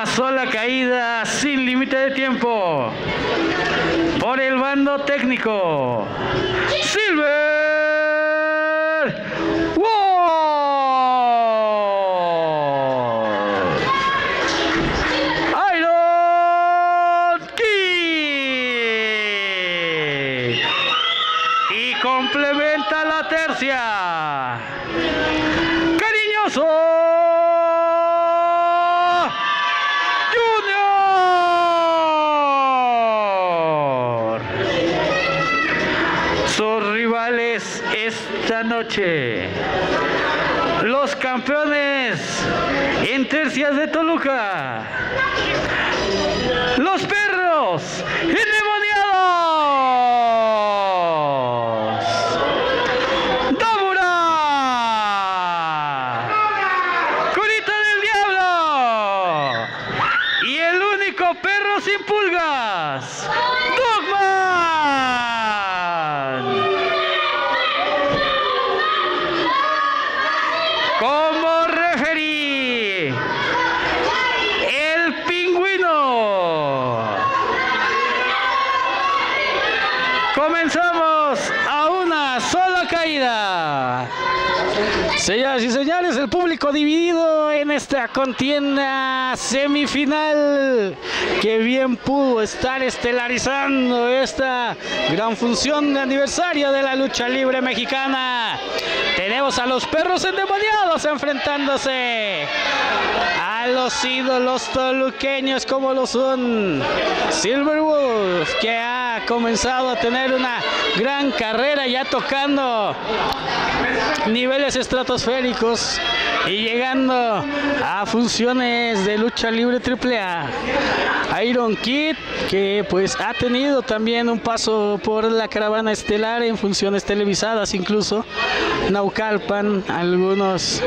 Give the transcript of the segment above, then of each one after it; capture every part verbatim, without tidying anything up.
una sola caída sin límite de tiempo. Por el bando técnico, Silver Wolf. Iron Kid. Y complementa la tercia. Cariñoso esta noche, los campeones en tercias de Toluca, los perros endemoniados, Damura, Curita del Diablo y el único perro sin pulgas, Dogman. Como referí, el pingüino. Comenzamos a una sola caída. Señoras y señores, el público dividido en esta contienda semifinal que bien pudo estar estelarizando esta gran función de aniversario de la lucha libre mexicana. Tenemos a los perros endemoniados enfrentándose a los ídolos toluqueños como lo son Silver Wolf, que ha comenzado a tener una gran carrera ya tocando niveles estratosféricos y llegando a funciones de lucha libre triple A. Iron Kid, que pues ha tenido también un paso por la caravana estelar en funciones televisadas, incluso Naucalpan, algunos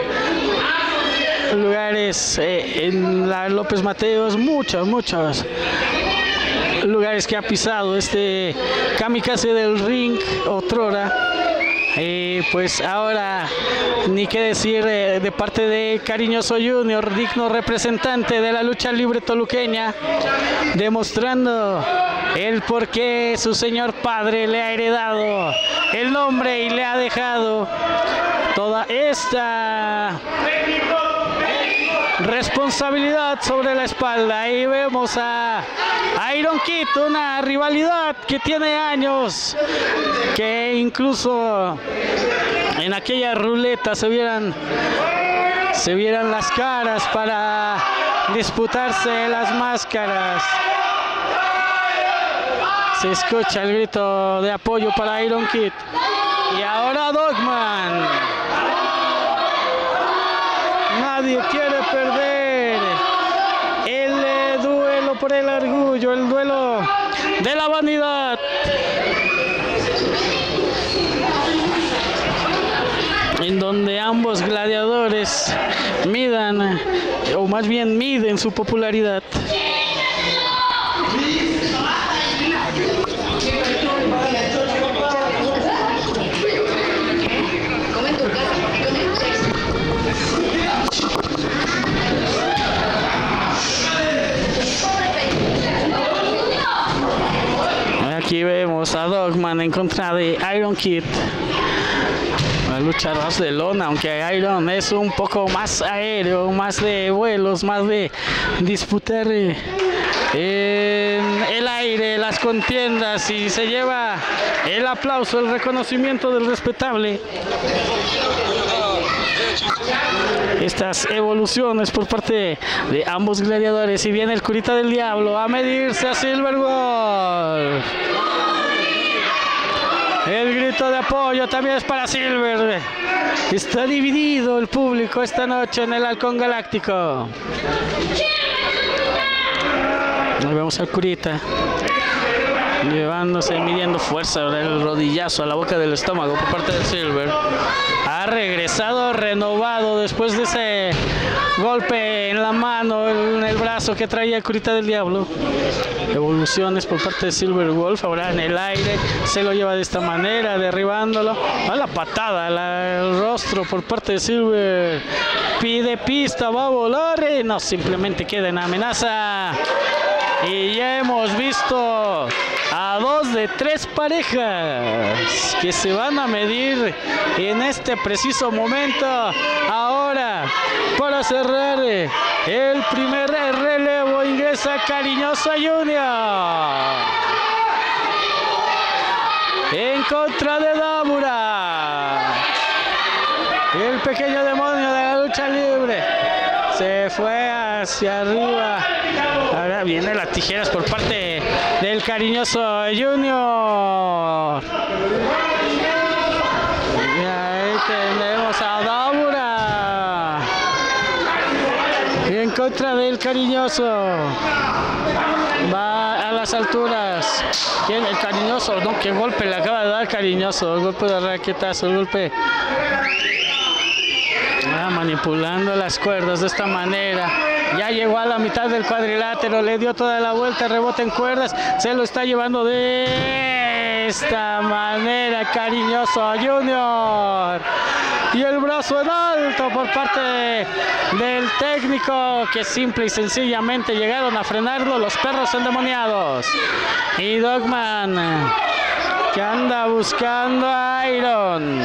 lugares eh, en la López Mateos, muchos, muchos lugares que ha pisado este kamikaze del ring otrora. Y pues ahora ni qué decir eh, de parte de Cariñoso Junior, digno representante de la lucha libre toluqueña, demostrando el por qué su señor padre le ha heredado el nombre y le ha dejado toda esta responsabilidad sobre la espalda. Ahí vemos a Iron Kid, una rivalidad que tiene años, que incluso en aquella ruleta se vieran se vieran las caras para disputarse las máscaras. Se escucha el grito de apoyo para Iron Kid. Y ahora Dogman. Nadie quiere perder el eh, duelo por el orgullo, el duelo de la vanidad. En donde ambos gladiadores midan, o más bien miden su popularidad. Aquí vemos a Dogman en contra de Iron Kid. Una lucha ras de lona, aunque Iron es un poco más aéreo, más de vuelos, más de disputar en el aire las contiendas, y se lleva el aplauso, el reconocimiento del respetable. Estas evoluciones por parte de ambos gladiadores, y viene el Curita del Diablo a medirse a Silver Wolf. El grito de apoyo también es para Silver. Está dividido el público esta noche en el Halcón Galáctico. Ahí vemos al Curita llevándose, midiendo fuerza, el rodillazo a la boca del estómago por parte de Silver. Ha regresado renovado después de ese golpe en la mano, en el brazo que traía el Curita del Diablo. Evoluciones por parte de Silver Wolf, ahora en el aire, se lo lleva de esta manera, derribándolo. A la patada, la, el rostro por parte de Silver pide pista, va a volar y no, simplemente queda en amenaza. Y ya hemos visto a dos de tres parejas que se van a medir en este preciso momento. Ahora, para cerrar el primer relevo, ingresa Cariñoso Junior en contra de Dabura. El pequeño demonio de la lucha libre se fue hacia arriba. Ahora vienen las tijeras por parte del Cariñoso Junior. Y ahí tenemos a Dabura en contra del Cariñoso. Va a las alturas. ¿Quién? El Cariñoso. No, qué golpe le acaba de dar Cariñoso. El golpe de raquetazo, el golpe. Ah, manipulando las cuerdas de esta manera. Ya llegó a la mitad del cuadrilátero, le dio toda la vuelta, rebota en cuerdas, se lo está llevando de esta manera Cariñoso Junior. Y el brazo en alto por parte del técnico, que simple y sencillamente llegaron a frenarlo los perros endemoniados. Y Dogman, que anda buscando a Iron.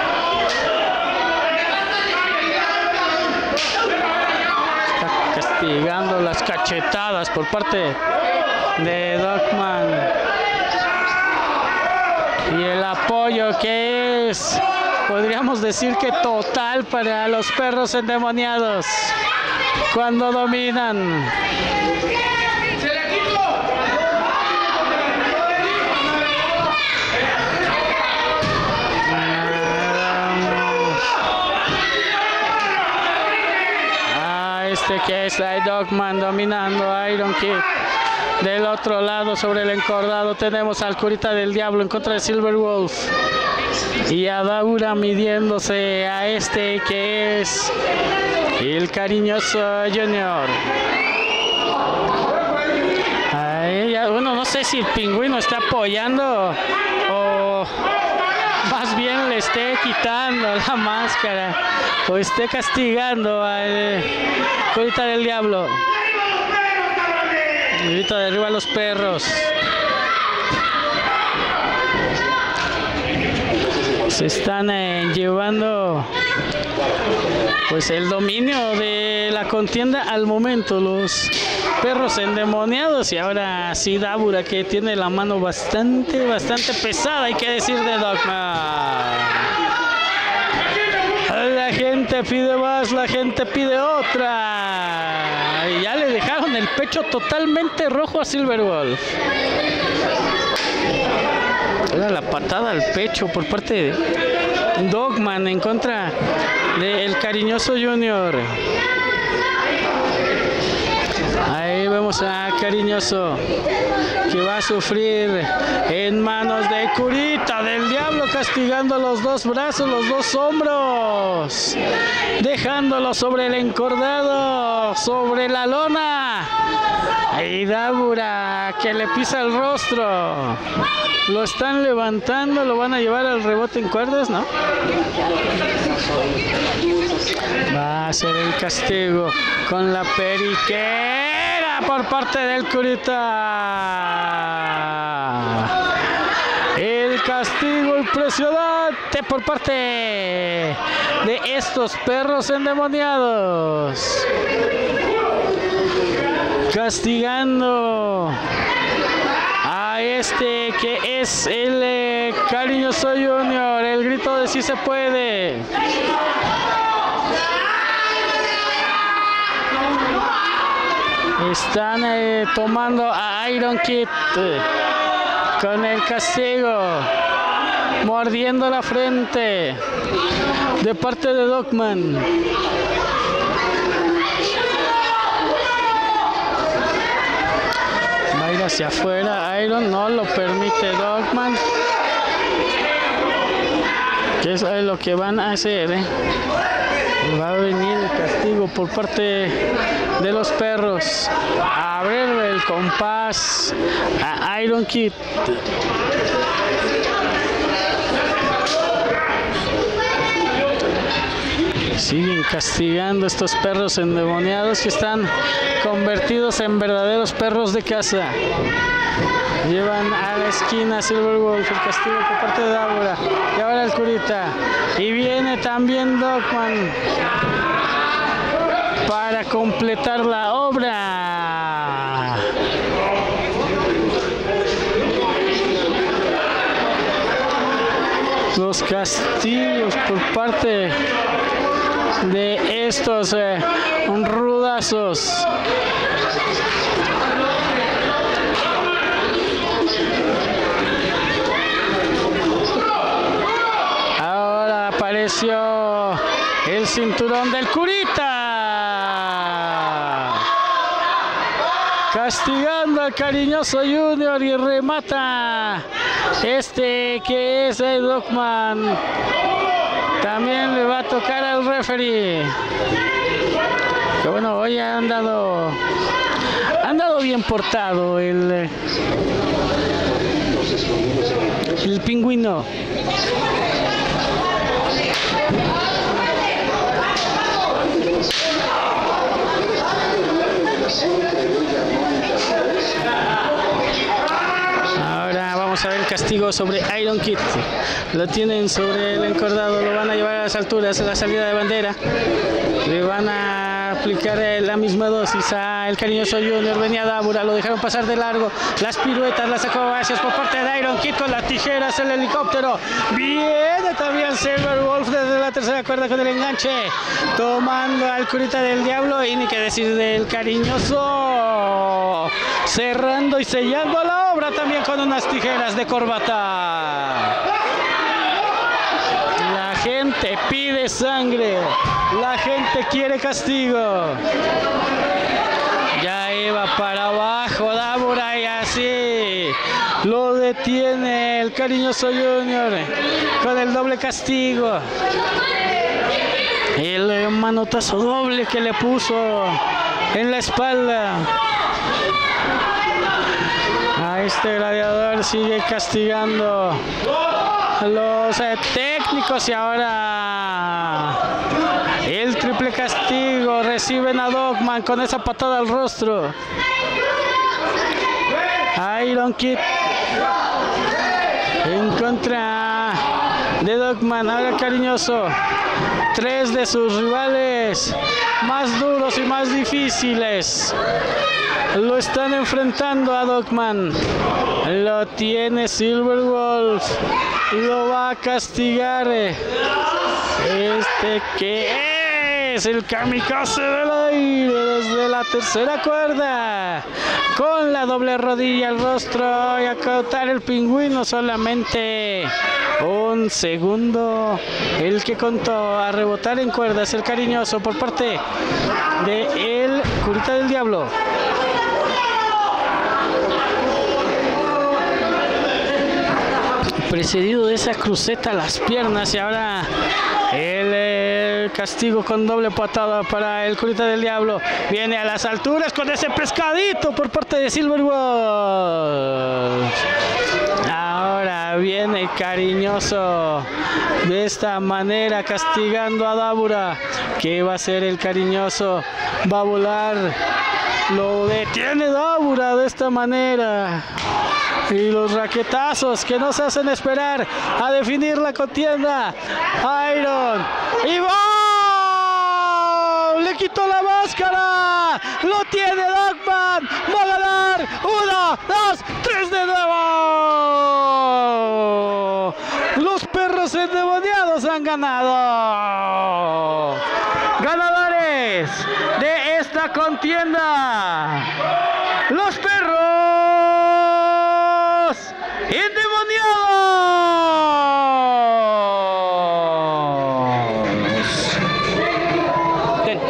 Castigando las cachetadas por parte de Dogman. Y el apoyo que es, podríamos decir que total para los perros endemoniados cuando dominan. Este que es la Dogman dominando a Iron Kid. Del otro lado, sobre el encordado, tenemos al Curita del Diablo en contra de Silver Wolf. Y a Dabura midiéndose a este que es el Cariñoso Junior. Ahí ya, bueno, no sé si el Pingüino está apoyando o más bien le esté quitando la máscara o esté castigando al Curita del Diablo. Grita de arriba a los perros. Se están eh, llevando pues el dominio de la contienda al momento los perros endemoniados. Y ahora sí Dabura, que tiene la mano bastante, bastante pesada, hay que decir, de Dogman. La gente pide más, la gente pide otra. Y ya le dejaron el pecho totalmente rojo a Silver Wolf. Era la patada al pecho por parte de Dogman en contra del Cariñoso Junior. Ahí vemos a Cariñoso, que va a sufrir en manos de Curita del Diablo, castigando los dos brazos, los dos hombros, dejándolo sobre el encordado, sobre la lona. Ahí Dabura, que le pisa el rostro. Lo están levantando, lo van a llevar al rebote en cuerdas, ¿no? Va a ser el castigo con la periquera por parte del Curita. El castigo impresionante por parte de estos perros endemoniados. Castigando a este que es el eh, Cariñoso Junior. El grito de sí se puede. Están eh, tomando a Iron Kid eh, con el castigo, mordiendo la frente de parte de Dogman. Va a ir hacia afuera Iron, no lo permite Dogman. ¿Qué es lo que van a hacer? Eh? Va a venir el castigo por parte de los perros. A abrir el compás a Iron Kid. Siguen castigando estos perros endemoniados que están convertidos en verdaderos perros de caza. Llevan a la esquina Silver Wolf, el castigo por parte de Dábora. Y ahora el curita. Y viene también Dogman para completar la obra. Los castigos por parte de estos eh, rudazos. Ahora apareció el cinturón del curita, castigando al Cariñoso Junior, y remata este que es el Dogman. También le va a tocar al referee. Que bueno, hoy ha andado, ha andado bien portado el, el pingüino. Ahora vamos a ver el castigo sobre Iron Kid. Lo tienen sobre el encordado, lo van a llevar a las alturas en la salida de bandera. Le van a aplicar la misma dosis a el Cariñoso Junior. Venía Dábora, lo dejaron pasar de largo. Las piruetas, las acrobacias por parte de Iron Kid con las tijeras, el helicóptero. Viene también Silver Wolf desde la tercera cuerda con el enganche, tomando al curita del diablo, y ni que decir del Cariñoso, cerrando y sellando la obra también con unas tijeras de corbata. La gente pide sangre, la gente quiere castigo. Ya iba para abajo Dábora y así lo detiene el Cariñoso Junior con el doble castigo. El manotazo doble que le puso en la espalda a este gladiador. Sigue castigando los eh, técnicos, y ahora el triple castigo. Reciben a Dogman con esa patada al rostro. Iron Kid en contra de Dogman. Ahora Cariñoso. Tres de sus rivales más duros y más difíciles lo están enfrentando a Dogman. Lo tiene Silver Wolf, lo va a castigar este que es el kamikaze del aire desde la tercera cuerda, con la doble rodilla al rostro y a cautar el pingüino. Solamente un segundo el que contó. A rebotar en cuerdas el Cariñoso por parte de el curita del diablo. Precedido de esa cruceta a las piernas, y ahora el, el castigo con doble patada para el curita del diablo. Viene a las alturas con ese pescadito por parte de Silver Wolf. Ahora viene el Cariñoso de esta manera castigando a Dábora. ¿Qué va a hacer el Cariñoso? Va a volar. Lo detiene Dábora de esta manera. Y los raquetazos que no se hacen esperar a definir la contienda. Iron. ¡Y va! ¡Le quitó la máscara! ¡Lo tiene Dogman! ¡Va a ganar! ¡Uno, dos, tres de nuevo! Los perros endemoniados han ganado. Ganadores de esta contienda, los perros endemoniados. Ten.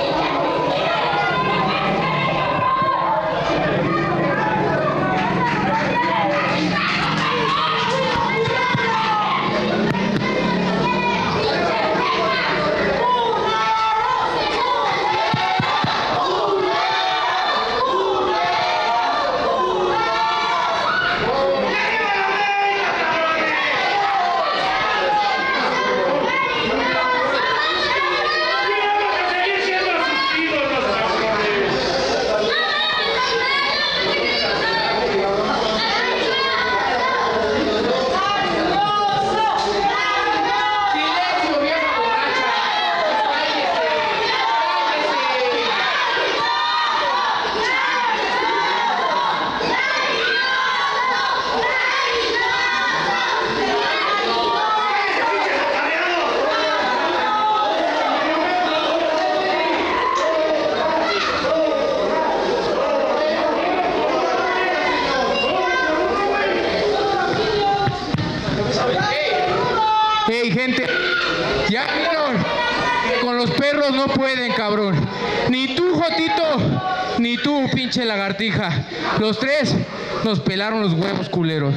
pueden, cabrón. Ni tú, Jotito, ni tú, pinche lagartija. Los tres nos pelaron los huevos, culeros.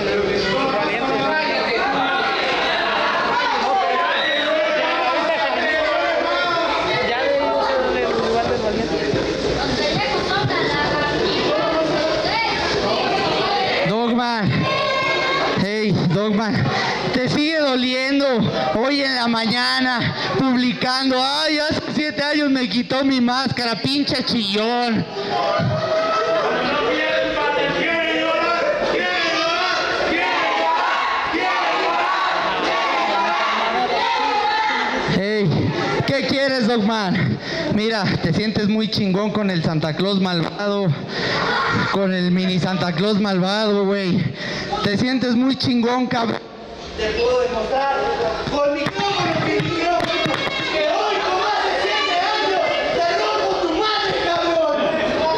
Dogman, hey, Dogman, te sigue doliendo hoy en la mañana publicando, ay, hace siete años me quitó mi máscara, pinche chillón. Hey, ¿qué quieres, Dogman? Mira, te sientes muy chingón con el Santa Claus malvado, con el mini Santa Claus malvado, güey. Te sientes muy chingón, cabrón. Te puedo demostrar con micrófono que micrófono que hoy con más de siete años te rompo tu madre, cabrón.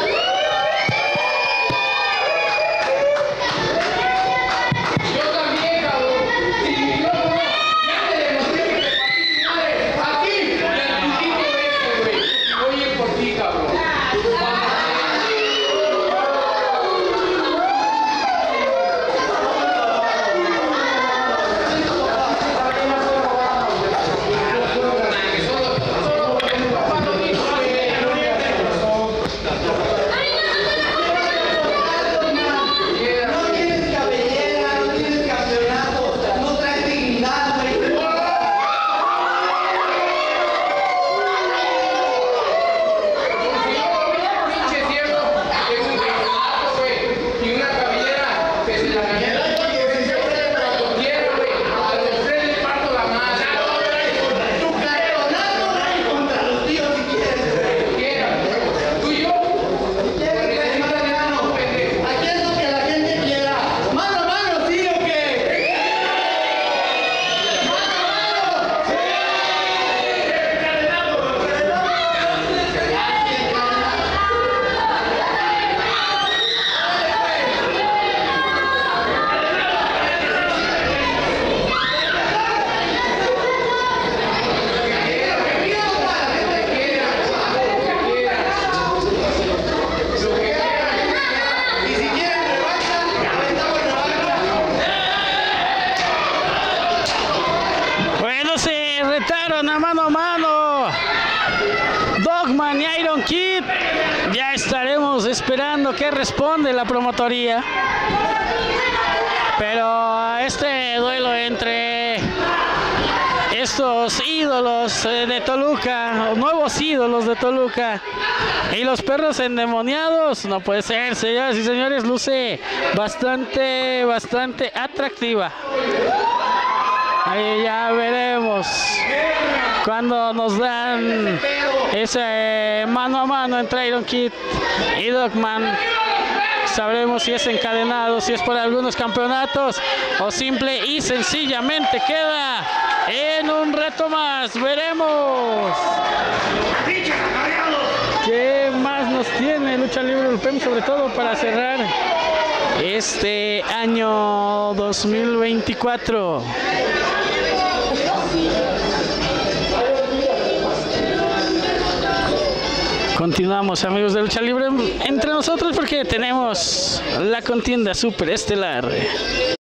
Yo también, cabrón. Sin micrófono, ya te demostré que te partí tu madre. Aquí, en el putito este, güey. Voy a ir por ti, cabrón. A mano a mano Dogman y Iron Kid. Ya estaremos esperando qué responde la promotoría, pero este duelo entre estos ídolos de Toluca, nuevos ídolos de Toluca, y los perros endemoniados, no puede ser, señoras y señores. Luce bastante bastante atractiva. Ahí ya veremos cuando nos dan ese mano a mano entre Iron Kid y Dogman. Sabremos si es encadenado, si es por algunos campeonatos o simple y sencillamente queda en un reto más. Veremos qué más nos tiene Lucha Libre U L P E M, sobre todo para cerrar este año dos mil veinticuatro. Continuamos, amigos de Lucha Libre, entre nosotros porque tenemos la contienda superestelar.